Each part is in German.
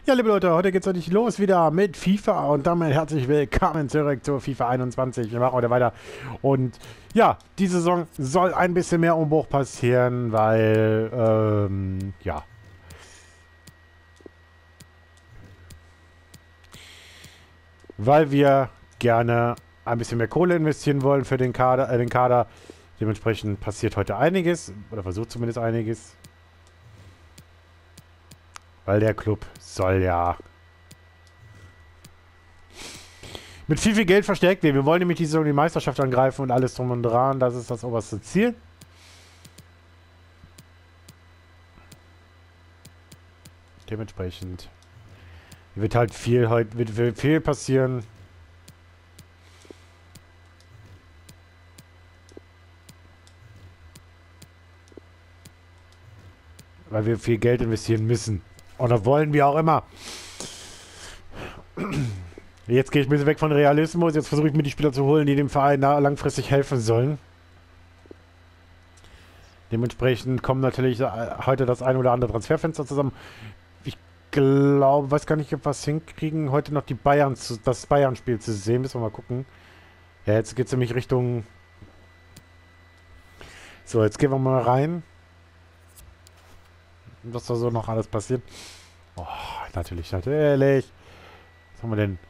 Ja, liebe Leute, heute geht's endlich los wieder mit FIFA und damit herzlich willkommen zurück zu FIFA 21. Wir machen heute weiter und ja, diese Saison soll ein bisschen mehr Umbruch passieren, weil, ja, weil wir gerne ein bisschen mehr Kohle investieren wollen für den Kader. Dementsprechend passiert heute einiges, oder versucht zumindest einiges, weil der Club soll ja mit viel Geld verstärkt werden. Wir wollen nämlich diese Saison die Meisterschaft angreifen und alles drum und dran. Das ist das oberste Ziel. Dementsprechend wird halt wird viel passieren. Weil wir viel Geld investieren müssen. Und das wollen wir auch immer. Jetzt gehe ich ein bisschen weg von Realismus. Jetzt versuche ich mir die Spieler zu holen, die dem Verein langfristig helfen sollen. Dementsprechend kommen natürlich heute das ein oder andere Transferfenster zusammen. Ich glaube, weiß gar nicht, ob wir es hinkriegen, heute noch das Bayern-Spiel zu sehen. Müssen wir mal gucken. Ja, jetzt geht es nämlich Richtung... So, jetzt gehen wir mal rein. Was da so noch alles passiert. Oh, natürlich. Was haben wir denn?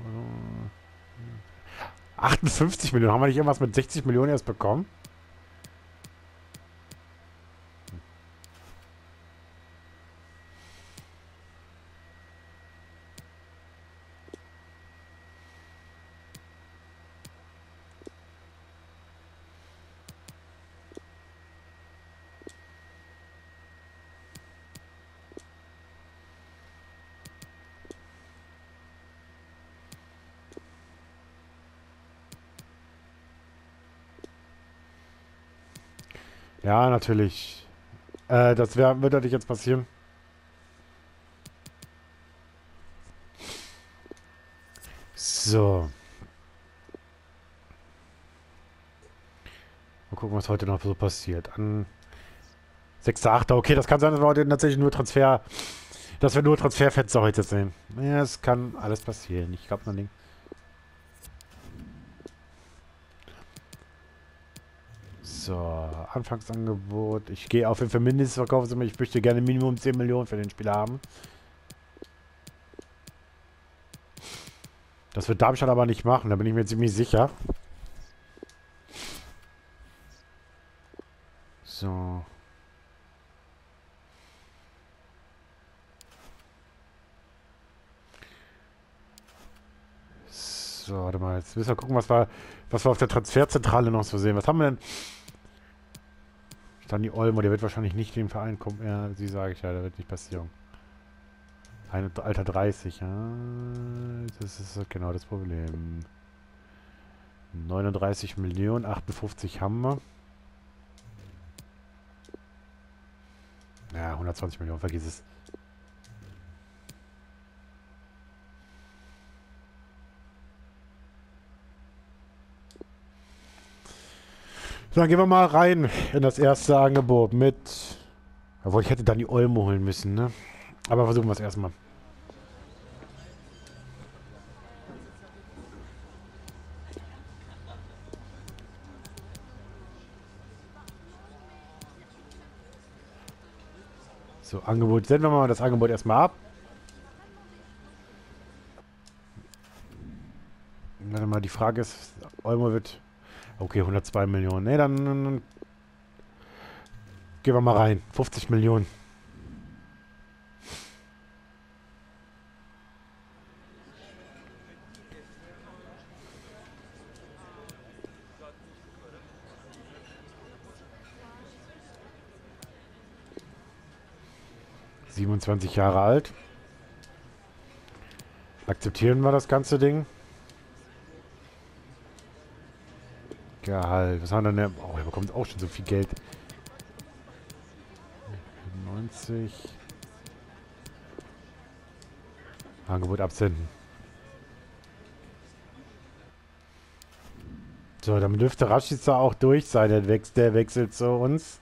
58 Millionen. Haben wir nicht irgendwas mit 60 Millionen erst bekommen? Ja, natürlich. Wird natürlich jetzt passieren. So. Mal gucken, was heute noch so passiert. An 6.8. Okay, das kann sein, dass wir heute tatsächlich dass wir nur Transferfenster heute sehen. Ja, es kann alles passieren. Ich glaube noch nicht. So, Anfangsangebot. Ich gehe auf jeden Fall Mindestverkaufssumme. Ich möchte gerne Minimum 10 Millionen für den Spieler haben. Das wird Darmstadt aber nicht machen, da bin ich mir ziemlich sicher. So. So, warte mal. Jetzt müssen wir gucken, was wir auf der Transferzentrale noch so sehen. Was haben wir denn? Stani Olmo, der wird wahrscheinlich nicht in den Verein kommen. Ja, sie sage ich ja, der wird nicht passieren. Alter 30, ja. Das ist genau das Problem. 39 Millionen, 58 haben wir. Ja, 120 Millionen, vergiss es. So, dann gehen wir mal rein in das erste Angebot mit... Obwohl, ich hätte dann die Olmo holen müssen, ne? Aber versuchen wir es erstmal. So, Angebot. Senden wir mal das Angebot erstmal ab. Warte mal, die Frage ist, Olmo wird... Okay, 102 Millionen. Ne, dann gehen wir mal rein. 50 Millionen. ...27 Jahre alt. Akzeptieren wir das ganze Ding. Gehalt. Was haben wir denn? Oh, er bekommt auch schon so viel Geld. 90. Angebot absenden. So, dann dürfte Rashica auch durch sein. Der wechselt zu uns.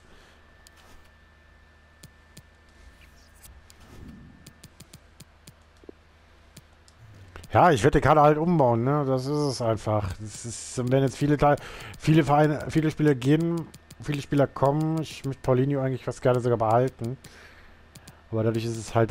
Ja, ich werde die Karte halt umbauen, ne? Das ist es einfach. Das ist, wenn jetzt viele Vereine, viele Spieler gehen, viele Spieler kommen, ich möchte Paulinho eigentlich was gerne sogar behalten. Aber dadurch ist es halt.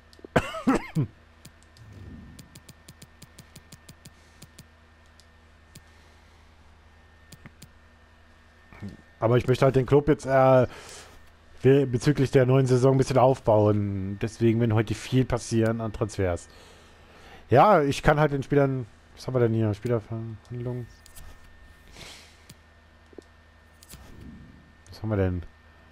Aber ich möchte halt den Club jetzt bezüglich der neuen Saison ein bisschen aufbauen. Deswegen, wenn heute viel passieren an Transfers. Ja, ich kann halt den Spielern. Was haben wir denn hier? Spielerverhandlungen. Was haben wir denn?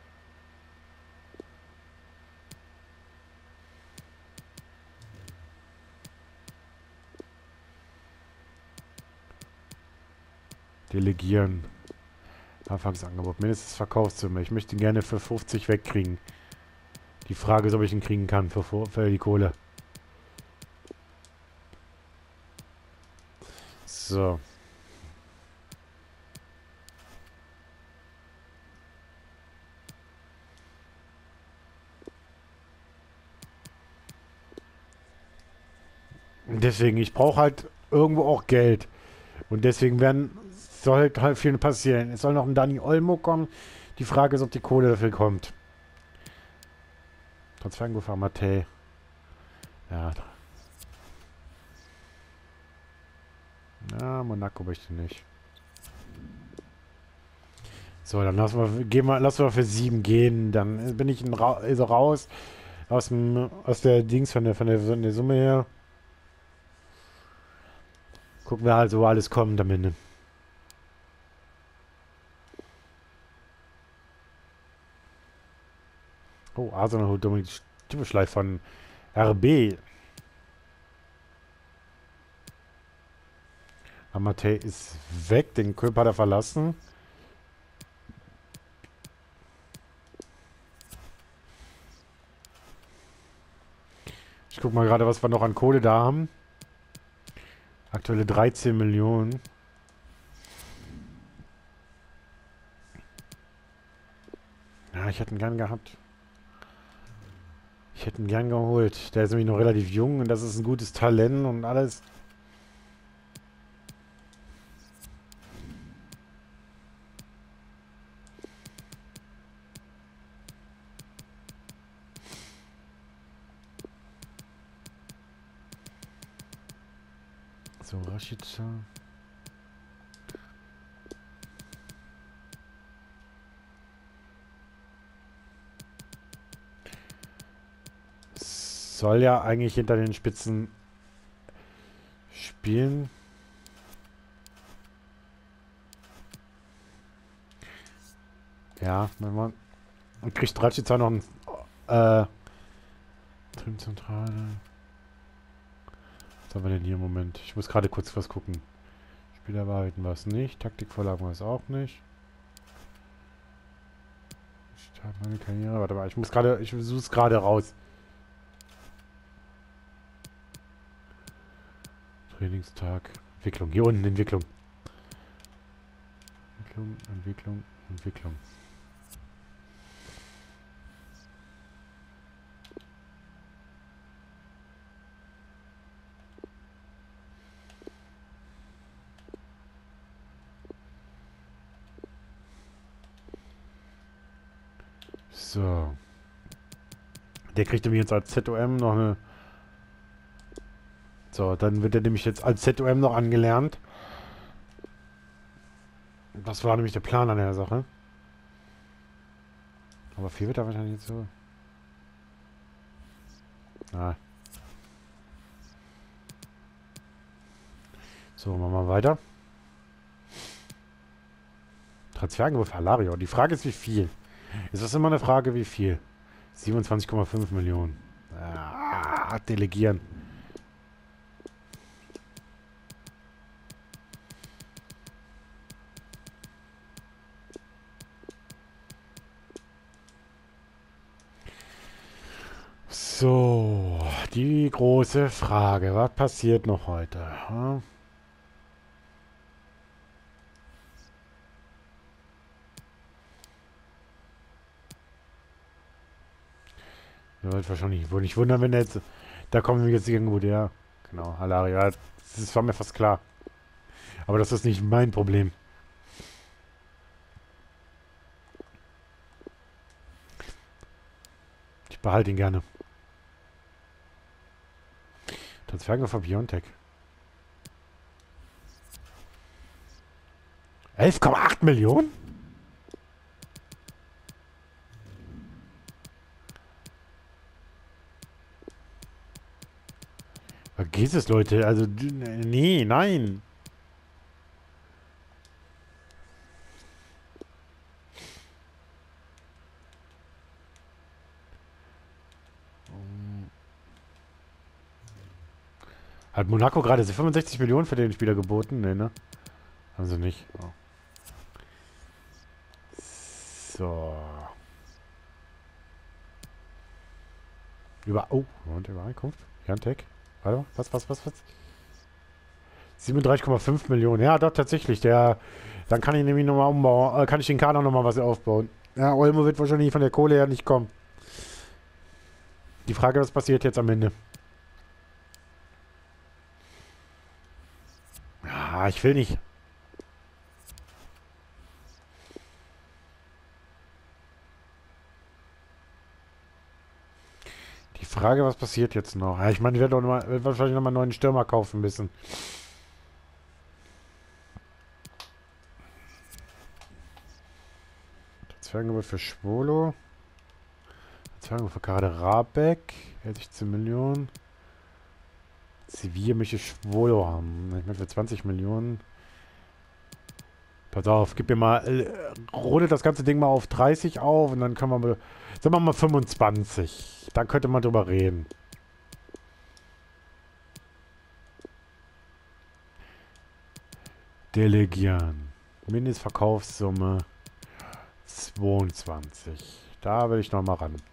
Delegieren. Anfangsangebot. Mindestens Verkaufssumme. Ich möchte ihn gerne für 50 wegkriegen. Die Frage ist, ob ich ihn kriegen kann für die Kohle. So. Deswegen, ich brauche halt irgendwo auch Geld. Und deswegen soll halt viel passieren. Es soll noch ein Dani Olmo kommen. Die Frage ist, ob die Kohle dafür kommt. Transferangebot von Matej. Ja. Ja, Monaco möchte nicht. So, dann lassen wir für 7 gehen. Dann bin ich also raus aus der Dings von der Summe her. Gucken wir halt, wo alles kommt am Ende. Oh, Arsenal holt Dominik Stimmenschleif von RB. Amatei ist weg, den Club hat er verlassen. Ich guck mal gerade, was wir noch an Kohle da haben. Aktuelle 13 Millionen. Ja, ich hätte ihn gern gehabt. Ich hätte ihn gern geholt. Der ist nämlich noch relativ jung und das ist ein gutes Talent und alles. So, Rashica. Soll ja eigentlich hinter den Spitzen spielen. Ja, wenn man. Und kriegt Rashica noch ein. Trimzentrale. Was haben wir denn hier im Moment? Ich muss gerade kurz was gucken. Spieler behalten war es nicht. Taktikvorlagen war es auch nicht. Start meine Karriere. Warte mal, ich suche es gerade raus. Trainingstag. Entwicklung. Hier unten Entwicklung. Entwicklung. So. Der kriegt nämlich jetzt als ZOM noch eine. So, dann wird er nämlich jetzt als ZOM noch angelernt. Das war nämlich der Plan an der Sache. Aber viel wird er wahrscheinlich nicht so. Ah. So, machen wir weiter. Transferangebot für Alario. Die Frage ist, wie viel? Ist das immer eine Frage, wie viel? 27,5 Millionen. Ah, delegieren. So, die große Frage. Was passiert noch heute? Hm? Wird wahrscheinlich wohl nicht wundern, wenn jetzt. Da kommen wir jetzt irgendwo der. Genau, Alaria. Das war mir fast klar. Aber das ist nicht mein Problem. Ich behalte ihn gerne. Transferangebot von Biontech. 11,8 Millionen? Vergiss es, Leute. Also, nee, nein. Hat Monaco gerade 65 Millionen für den Spieler geboten? Nee, ne? Haben sie nicht. Oh. So. Oh, Moment, Übereinkunft. Jantek. Warte mal, was? 37,5 Millionen. Ja, doch, tatsächlich. Dann kann ich nämlich nochmal umbauen. Kann ich den Kader nochmal was aufbauen. Ja, Olmo wird wahrscheinlich von der Kohle her nicht kommen. Die Frage, was passiert jetzt am Ende? Ja, ich will nicht. Die Frage, was passiert jetzt noch? Ja, ich meine, ich werde wahrscheinlich nochmal einen neuen Stürmer kaufen müssen. Transferangebot für Schwolo. Transferangebot für Kader Rabeck. 16 Millionen. Sevilla möchte Schwolo haben. Ich meine, für 20 Millionen. Pass auf, gib mir mal. Rundet das ganze Ding mal auf 30 auf und dann können wir mal. Sagen wir mal 25. Dann könnte man drüber reden. Delegieren. Mindestverkaufssumme 22. Da will ich noch mal ran.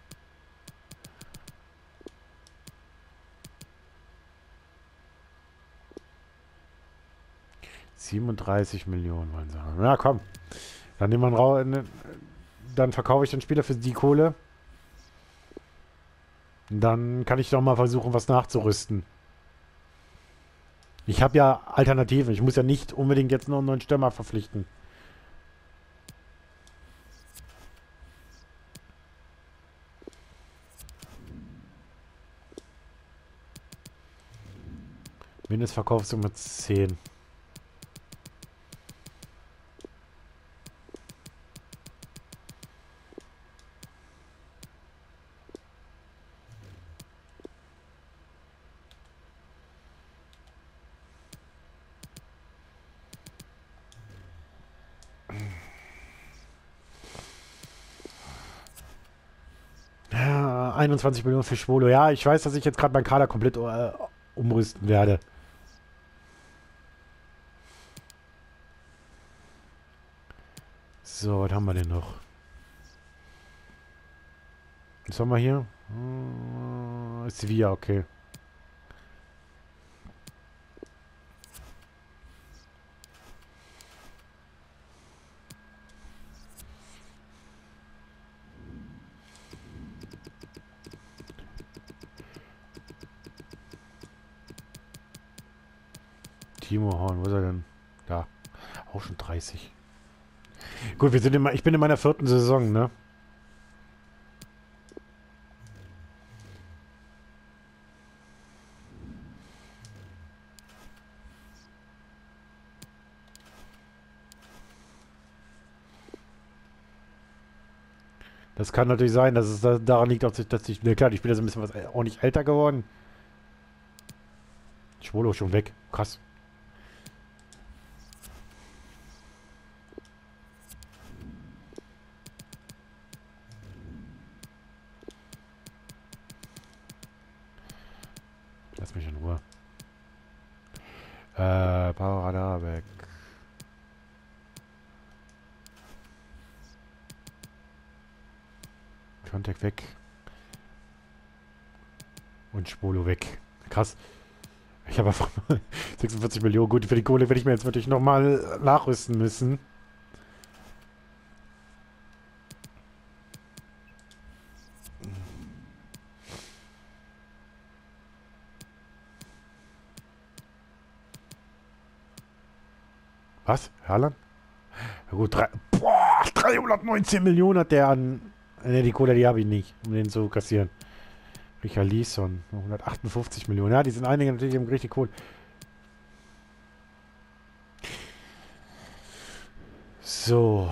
$37 Millionen wollen sie haben. Ja, komm. Dann nehmen wir raus. Dann verkaufe ich den Spieler für die Kohle. Und dann kann ich doch mal versuchen, was nachzurüsten. Ich habe ja Alternativen. Ich muss ja nicht unbedingt jetzt noch einen neuen Stürmer verpflichten. Mindestverkaufssumme 10. Ja, 21 Millionen für Schwolo. Ja, ich weiß, dass ich jetzt gerade meinen Kader komplett umrüsten werde. So, was haben wir denn noch? Was haben wir hier? Sevilla, okay. Timo Horn, wo ist er denn? Da. Auch schon 30. Gut, ich bin in meiner 4. Saison, ne? Das kann natürlich sein, dass es daran liegt, dass ich. Ne, klar, die Spieler sind ein bisschen auch nicht älter geworden. Schwolo schon weg. Krass. Lass mich in Ruhe. Powerradar weg. Contact weg. Und Schwolo weg. Krass. Ich habe einfach mal 46 Millionen. Gut, für die Kohle werde ich mir jetzt wirklich nochmal nachrüsten müssen. Was? Haaland? Ja gut, 319 Millionen hat der an... Ne, die Kohle, die habe ich nicht, um den zu kassieren. Richarlison, 158 Millionen. Ja, die sind einige natürlich richtig cool. So.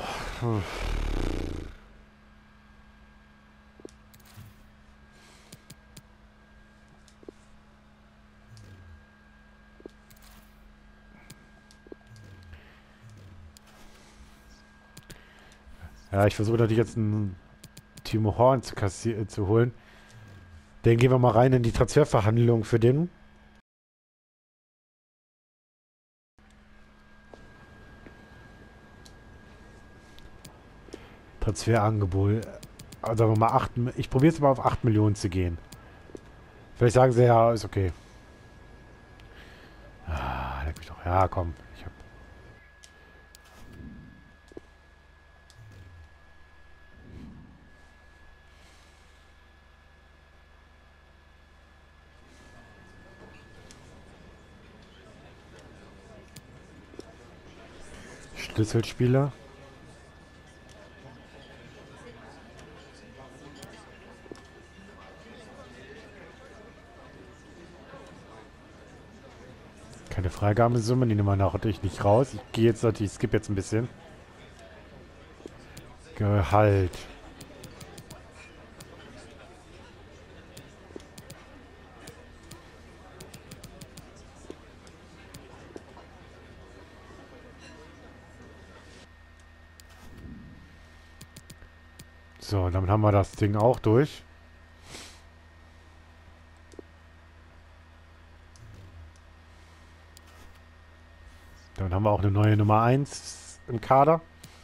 Ja, ich versuche natürlich jetzt einen Timo Horn zu holen. Dann gehen wir mal rein in die Transferverhandlungen für den. Transferangebot. Also sagen wir mal 8. Ich probiere es mal auf 8 Millionen zu gehen. Vielleicht sagen sie ja, ist okay. Ah, leck mich doch. Ja, komm. Ich hab. Schlüsselspieler. Keine Freigabesumme, die nehmen wir natürlich nicht raus. Ich gehe jetzt natürlich, ich skippe jetzt ein bisschen. Gehalt. So, damit haben wir das Ding auch durch. Dann haben wir auch eine neue Nummer 1 im Kader.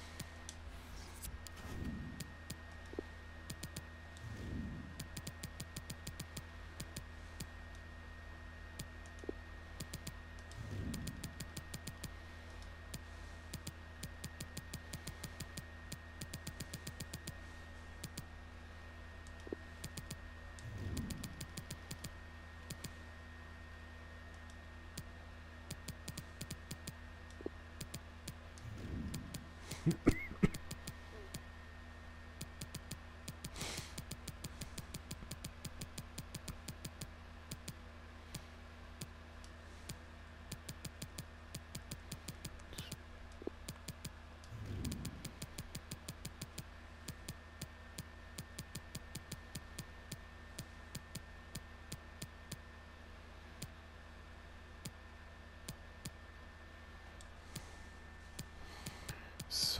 So.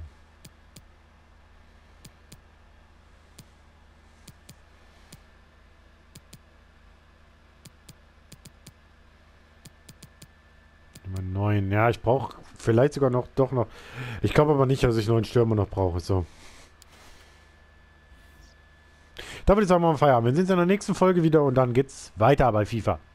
Nummer 9. Ja, ich brauche vielleicht sogar noch, doch noch. Ich glaube aber nicht, dass ich 9 Stürmer noch brauche. So. Da würde ich sagen, machen wir Feierabend. Wir sehen uns in der nächsten Folge wieder und dann geht's weiter bei FIFA.